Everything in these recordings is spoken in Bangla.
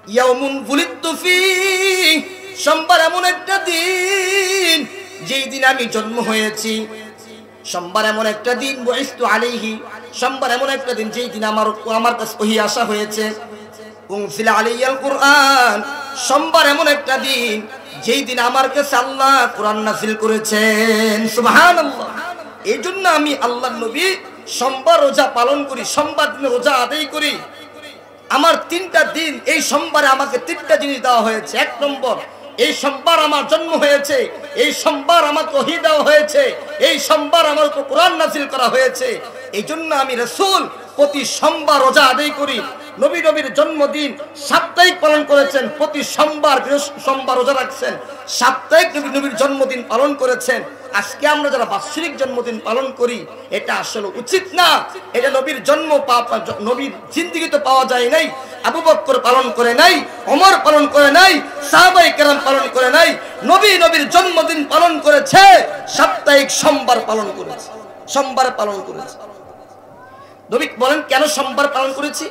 ইয়াউমুন বুলিদতু ফীহি, সোমবার এমন একটা দিন যেই দিন আমি জন্ম হয়েছি। সোমবার এমন একটা দিন বুইসতু আলাইহি, সোমবার এমন একটা দিন যেই দিন আমার কাছে ওহী আসা হয়েছে। উনজিলা আলাইয়াল কুরআন, সোমবার এমন একটা দিন যেই দিন আমার কাছে আল্লাহ কোরআন নাযিল করেছেন। সুবহানাল্লাহ। এই জন্য আমি আল্লাহর নবী সোমবার রোজা পালন করি, সোমবার দিনে রোজা আদায় করি। আমার 3টা দিন, এই সোমবারে আমাকে 3টা জিনিস দেওয়া হয়েছে। 1 নম্বর, এই সোমবার আমার জন্ম হয়েছে, এই সোমবার আমাকে ওহী দেওয়া হয়েছে, এই সোমবার আমার উপর কোরআন নাযিল করা হয়েছে। এই জন্য আমি রাসূল প্রতি সোমবার রোজা আদায় করি। নবীর জন্মদিন সাপ্তাহিক পালন করেছেন, প্রতি সোমবার রোজা রাখছেন, সাপ্তাহিক নবীর জন্মদিন পালন করেছেন। আজকে আমরা যারা বাৎসরিক জন্মদিন পালন করি, এটা আসলে উচিত না। এটা নবীর নবীর জিন্দেগিতে পাওয়া যায় নাই। আবু বকর পালন করে নাই, ওমর পালন করে নাই, সাহাবায়ে কেরাম পালন করে নাই। নবীর জন্মদিন পালন করেছে, সাপ্তাহিক সোমবার পালন করেছে, সোমবার পালন করেছে। নবী বলেন কেন সোমবার পালন করেছি?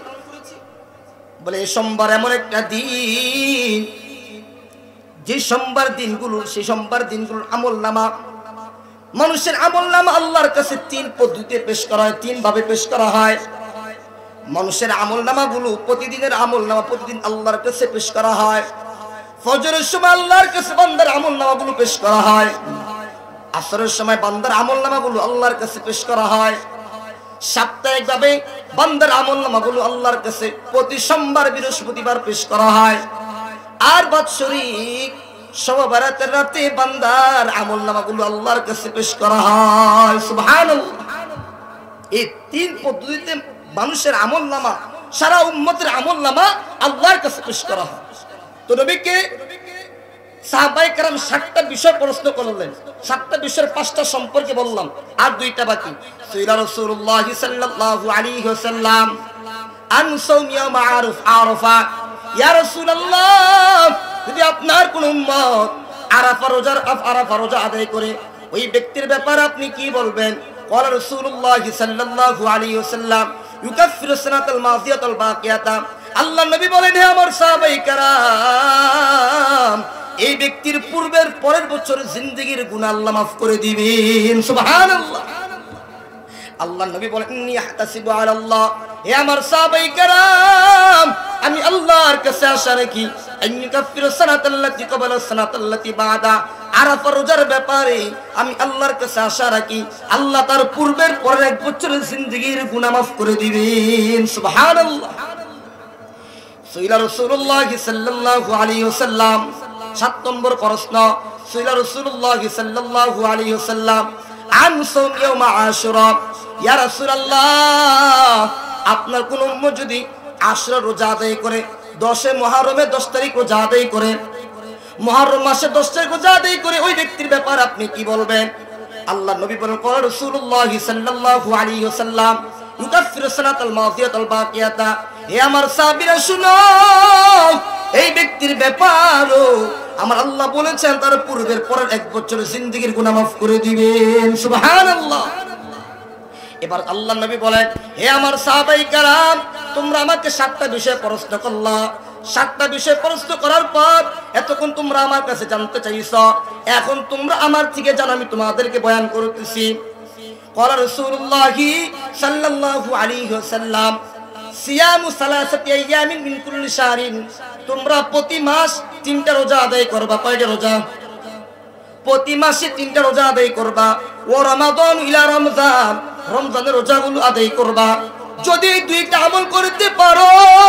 বলে এই সোমবার এমন একটা দিন, যে সোমবার দিনগুলো, সেই সোমবার দিনগুলোর আমলনামা, মানুষের আমলনামা আল্লাহর কাছে 3 পদ্ধতিতে পেশ করা হয়, 3 ভাবে পেশ করা হয়। মানুষের আমলনামাগুলো, প্রতিদিনের আমলনামা প্রতিদিন আল্লাহর কাছে পেশ করা হয়। ফজরের সময় আল্লাহর কাছে বান্দার আমলনামাগুলো পেশ করা হয়। আসরের সময় বান্দার আমলনামাগুলো আল্লাহর কাছে পেশ করা হয়। সাপ্তাহিকভাবে বান্দার আমলনামাগুলো আল্লাহর কাছে প্রতি সোমবার বৃহস্পতিবার পেশ করা হয়। আর বাৎসরিক শবে বরাতের রাতে বান্দার আমলনামাগুলো আল্লাহর কাছে পেশ করা হয়। সুবহানাল্লাহ। এই 3 পদ্ধতিতে মানুষের আমলনামা, সারা উম্মতের আমলনামা আল্লাহর কাছে পেশ করা হয়। তো নবীকে সাহাবায়ে কেরাম 7টা বিষয় প্রশ্ন করলেন। 7টা বিষয়ের 5টা সম্পর্কে বললাম, আর 2টা বাকি। সাইয়্যিদুনা রাসূলুল্লাহ সাল্লাল্লাহু আলাইহি ওয়াসাল্লাম আন সাওম ইয়াউম আরাফা। ইয়া রাসূলুল্লাহ, যদি আপনার কোন উম্মত আরাফা রোজা আদায় করে, ওই ব্যক্তির ব্যাপারে আপনি কি বলবেন? ক্বালা রাসূলুল্লাহ সাল্লাল্লাহু আলাইহি ওয়াসাল্লাম ইউকাফিরু সানাতাল মাযিয়াতাল বাকিয়াতা। আল্লাহর নবী বলেন, হে আমার সাহাবায়ে কেরাম, এই ব্যক্তির পূর্বের পরের বছরের জিন্দেগীর গুনাহ আল্লাহ মাফ করে দিবেন। সুবহানাল্লাহ। আল্লাহর নবী বলেন, ইন্নী আহতাসিবু আলাল্লাহ, হে আমার সাহাবায়ে কেরাম, আমি আল্লাহর কাছে আশা রাখি, আইয়ুকাফিরু সানাতাল্লাতী ক্বাবলা সানাতাল্লাতী বাদা। আরাফা রোজার ব্যাপারে আমি আল্লাহর কাছে আশা রাখি, আল্লাহ তার পূর্বের পরের 1 বছরের জিন্দেগীর গুনাহ মাফ করে দিবেন। সুবহানাল্লাহ। সাইয়্যিদুনা রাসূলুল্লাহ সাল্লাল্লাহু আলাইহি ওয়াসাল্লাম 7 নম্বর প্রশ্ন। সাইয়্যিদুনা রাসূলুল্লাহ সাল্লাল্লাহু আলাইহি ওয়াসাল্লাম আন সাওম ইয়াউম আশুরা। ইয়া রাসূলুল্লাহ, আপনার কোন উম্মত যদি আশুরা রোজা আদায় করে, 10 মুহররমে 10 তারিখ রোজা আদায় করে, মুহররম মাসে 10 তারিখ রোজা আদায় করে, ওই ব্যক্তির ব্যাপারে আপনি কি বলবেন? আল্লাহর নবী বলেন, ক্বালা রাসূলুল্লাহ সাল্লাল্লাহু আলাইহি ওয়াসাল্লাম ইউকাফিরু সানাতাল মাযিয়াতাল বাকিয়াতা। হে আমার সাহাবীরা শুনো, এই ব্যক্তির ব্যাপারও আমার আল্লাহ বলেছেন তার পূর্বের পরের 1 বছরের জিন্দেগীর গুনাহ মাফ করে দিবেন। সুবহানাল্লাহ। এবার আল্লাহর নবী বলেন, হে আমার সাহাবায়ে কেরাম, তোমরা আমাকে 7টা বিষয় প্রশ্ন করলা। 7টা বিষয় প্রশ্ন করার পর এতক্ষণ তোমরা আমার কাছে জানতে চাইছো, এখন তোমরা আমার থেকে জানো, আমি তোমাদেরকে বয়ান করতেছি। ক্বালা রাসূলুল্লাহ সাল্লাল্লাহু আলাইহি ওয়াসাল্লাম সিয়ামু সালাসাতি আইয়ামিন মিন কুল্লি শাহরিন। তোমরা প্রতি মাস 3টা রোজা আদায় করবা। কয়টা রোজা? প্রতি মাসে 3টা রোজা আদায় করবা। ও রমাদান ইলা রমজান, রমজানের রোজাগুলো আদায় করবা। যদি 2টা আমল করতে পারো,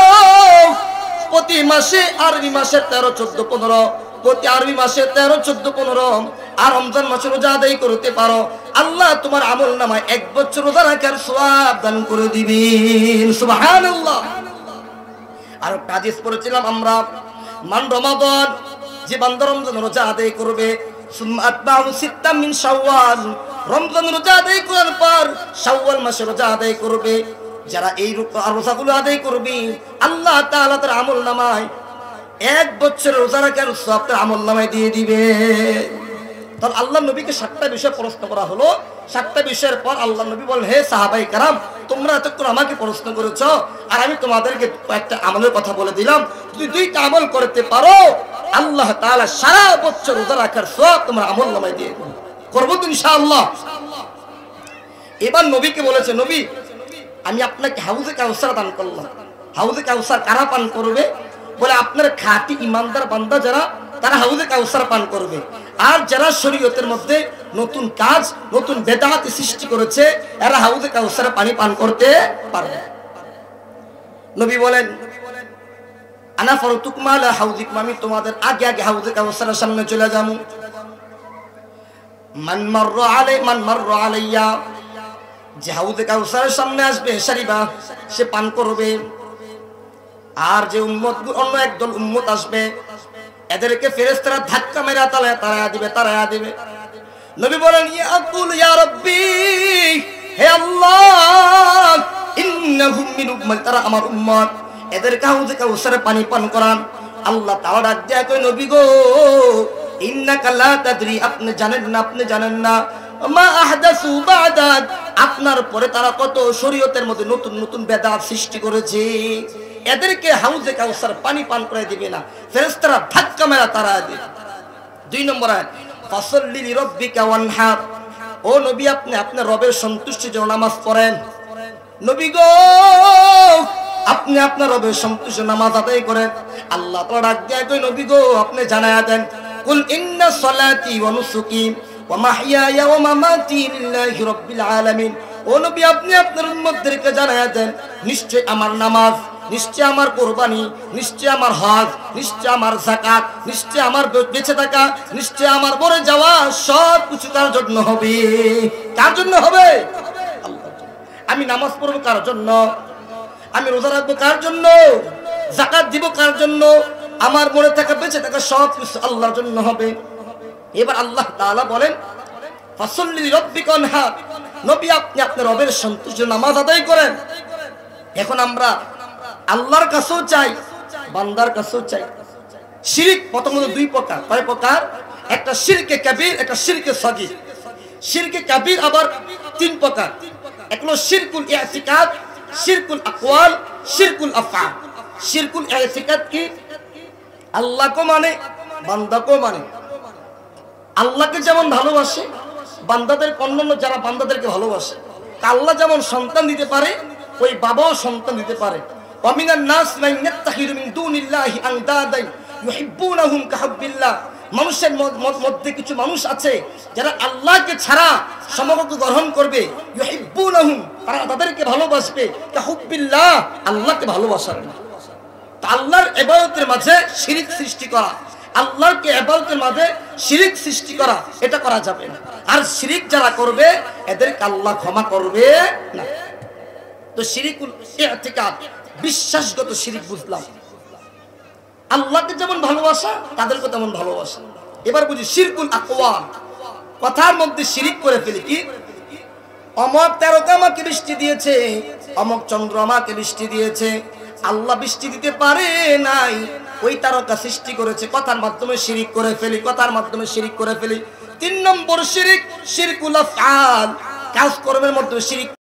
প্রতি মাসে আরবি মাসে 13, 14, 15, প্রতি আরবি মাসে 13, 14, 15 আর রমজান মাসে রোজা আদায় করতে পারো, আল্লাহ তোমার আমলনামায় 1 বছর রোজা রাখার সওয়াব দান করে দিবেন। সুবহানাল্লাহ। আর একটা হাদিস পড়েছিলাম আমরা, মান রমাদান, যে বান্দা রমজান রোজা আদায় করবে, সুম্মা আতবাহু সিত্তাম মিন শাওয়াল, রমজান রোজা আদায় করার পর শাওয়াল মাসে রোজা আদায় করবে, যারা এই রোজাগুলো আদায় করবে, আল্লাহ তাআলা তার আমলনামায় 1 বছর রোজা রাখার সওয়াব তার আমলনামায় দিয়ে দিবে। তখন আল্লাহ নবীকে 7টা বিষয় প্রশ্ন করা হলো। 7টা বিষয়ের পর আল্লাহ নবী বলেন, হে সাহাবাই কারাম, তোমরা এতক্ষণ আমাকে প্রশ্ন করেছো, আর আমি তোমাদেরকে কয়েকটা আমলের কথা বলে দিলাম। যদি 2টা আমল করতে পারো, আল্লাহ তাআলা সারা বছর রোজা রাখার সওয়াব তোমার আমল নামায় দিয়ে দেবেন। করবো তো ইনশাআল্লাহ। এবার নবীকে বলেছে, নবী আমি আপনাকে হাউজে কাউসার দান করলাম। হাউজে কাউসার কারা পান করবে? বলে আপনার খাঁটি ইমানদার বান্দা যারা, তারা হাউজে কাউসার পান করবে। আর যারা শরীয়তের মধ্যে নতুন কাজ, নতুন বেদাত সৃষ্টি করেছে, এরা হাউজে কাউসার পানি পান করতে পারবে। নবী বলেন, আনা ফারতুকুম আলা হাউজিকুম, আমি তোমাদের আগে আগে হাউজে কাউসারের সামনে চলে যাব। মান মাররা আলাইয়া, যে হাউজে কাউসারের সামনে আসবে সারিবা, সে পান করবে। আর যে উম্মত, অন্য একদল উম্মত আসবে, এদেরকে ফেরেশতারা ধাক্কা মেরে তাড়ায়া দিবে। নবী বলেন, ইয়াকুল ইয়া রাব্বি, হে আল্লাহ, ইন্নাহুম মিন উম্মতি, তারা আমার উম্মত, এদেরকে হাউজে কাউসারে পানি পান করান। আল্লাহ তাআলা ডাক দেয়া কই, নবী গো, ইন্নাকা লা তাদরি, আপনি জানেন না মা আহদাসু বাদাক, আপনার পরে তারা কত শরীয়তের মধ্যে নতুন নতুন বেদাত সৃষ্টি করেছে। এদেরকে হাউজে কাউসার পানি পান করে দিবে না, ফেরেশতারা ধাক্কা মেরে তারা দিবে। 2 নম্বর আয়াত, ফাসাল্লি লিরাব্বিকা ওয়ানহার, ও নবী আপনি আপনার রবের সন্তুষ্টির জন্য নামাজ পড়েন। নবী গো, আপনি আপনার রবের সন্তুষ্টির নামাজ আদায় করেন। আল্লাহ তাআলা ডাক দেয় কই, নবী গো আপনি জানায়া দেন, কুল ইন্না সলাতি ওয়া নুসুকি ওয়া মাহইয়ায়া ওয়া মামাতি লিল্লাহি রাব্বিল আলামিন। ও নবী আপনি আপনার উম্মতদেরকে জানায়া দেন, নিশ্চয় আমার নামাজ, নিশ্চয় আমার কুরবানি, নিশ্চয় আমার হজ, নিশ্চয় আমার যাকাত, নিশ্চয় আমার বেঁচে থাকা, নিশ্চয় আমার মরে যাওয়া, সব কিছু কার জন্য হবে? কার জন্য হবে? আল্লাহর জন্য। আমি নামাজ পড়ব কার জন্য? আমি রোজা রাখবো কার জন্য? যাকাত দিব কার জন্য? আমার মরে থাকা বেঁচে থাকা সব কিছু আল্লাহর জন্য হবে। এবার আল্লাহ তাআলা বলেন, ফাসাল্লি লিরাব্বিকা ওয়ানহার, নবী আপনি আপনার রবের সন্তুষ্টির নামাজ আদায় করেন। এখন আমরা আল্লাহর কাছেও চাই, বান্দার কাছেও চাই। শিরক প্রথমত 2 প্রকার। কয় প্রকার? একটা শিরকে কাবীর, একটা শিরকে সগীর। শিরকে কাবীর আবার 3 প্রকার। এক হলো শিরকুল ইতিকাদ, শিরকুল আকওয়াল, শিরকুল আফআল। শিরকুল ইতিকাদ কি? আল্লাহকে মানে, বান্দাকে মানে। আল্লাহকে যেমন ভালোবাসে, বান্দাদের অন্যান্য যারা বান্দাদেরকে ভালোবাসে, আল্লাহ যেমন সন্তান দিতে পারে, ওই বাবাও সন্তান দিতে পারে। ওয়ামিনান নাস মান ইয়াত্তাখিযু মিন দুনিল্লাহি আনদাদান ইউহিব্বুনাহুম কাহুব্বিল্লাহ, মানুষের মধ্যে কিছু মানুষ আছে যারা আল্লাহকে ছাড়া সমকক্ষ গ্রহণ করবে। ইউহিব্বুনাহুম, তারা তাদেরকে ভালোবাসবে, কাহুব্বিল্লাহ, আল্লাহকে ভালোবাসার না। তা আল্লাহর ইবাদতের মাঝে শিরক সৃষ্টি করা, আল্লাহকে ইবাদতের মাঝে শিরক সৃষ্টি করা, এটা করা যাবে না। আর শিরক যারা করবে এদেরকে আল্লাহ ক্ষমা করবে না। তো শিরকুল ইতিকাদ, বিশ্বাসগত শিরক বুঝলাম। আল্লাহকে যেমন ভালোবাসা, তাদেরকে তেমন ভালোবাসা। এবার বুঝি শিরকুল আকওয়াল, কথার মধ্যে শিরক করে ফেলি। কি? অমক তারকা আমাকে বৃষ্টি দিয়েছে, অমক চন্দ্র আমাকে বৃষ্টি দিয়েছে, আল্লাহ বৃষ্টি দিতে পারে নাই, ওই তারকা সৃষ্টি করেছে। কথার মাধ্যমে শিরক করে ফেলি, কথার মাধ্যমে শিরক করে ফেলি। 3 নম্বর শিরক, শিরকুল আফআল, কাজকর্মের মধ্যে শিরক।